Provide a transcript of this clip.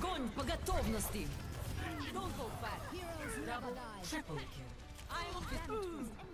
Огонь по готовности! Don't hold back. Double, triple kill. I am